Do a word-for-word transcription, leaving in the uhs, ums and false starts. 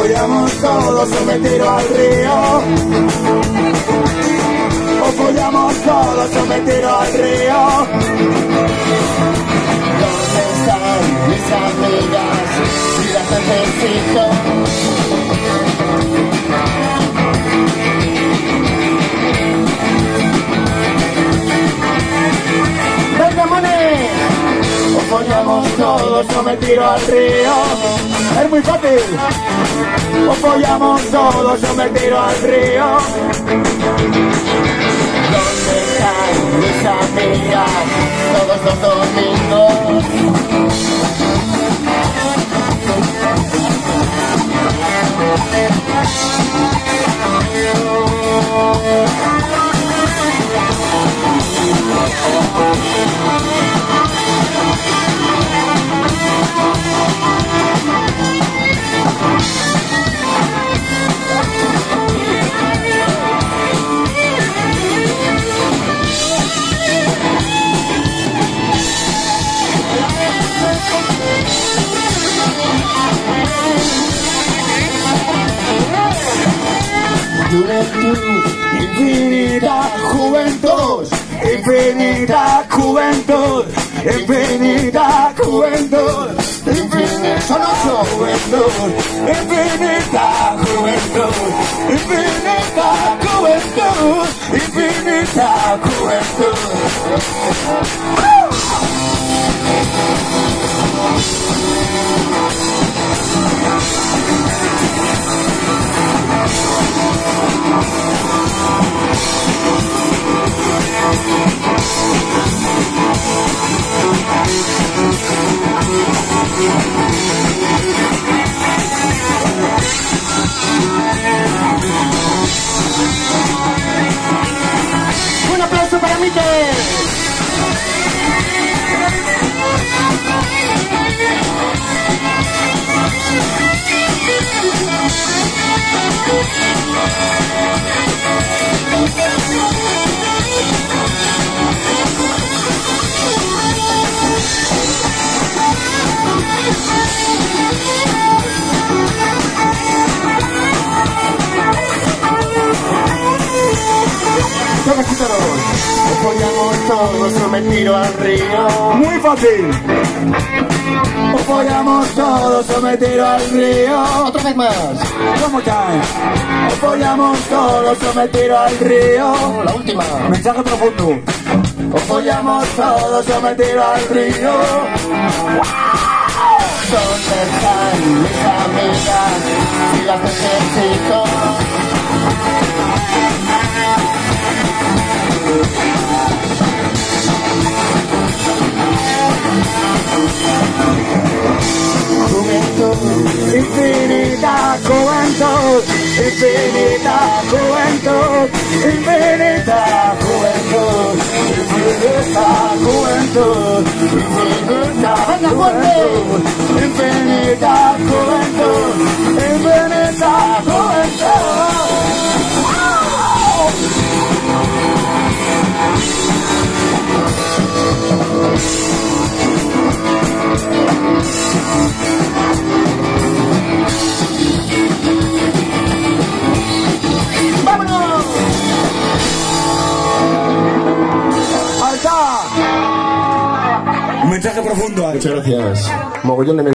follamos todos o me tiro al río. O follamos todos o me tiro al río. ¿Dónde están mis amigas? Si las necesito. ¡Venga, Mone! O follamos todos o me tiro al río. Es muy fácil. O follamos todos o me tiro al río. ¿Dónde están mis amigas todos los domingos? Juventud, infinita juventud, infinita juventud, infinita juventud, infinita juventud, infinita juventud, infinita juventud, infinita juventud. Un aplauso para Mikel. O follamos todos o me tiro al río. Muy fácil. O follamos todos o me tiro al río. Otra vez más. One more time. O follamos todos o me tiro al río. La última. Mensaje profundo. O follamos todos o me tiro al río. ¿Dónde están mis amigas? Si las necesito. Juventud, infinita juventud, infinita juventud, infinita juventud, infinita juventud, infinita juventud, infinita juventud, infinita juventud. ¡Vámonos! ¡Alta! Un mensaje profundo. Muchas gracias. Mogollón de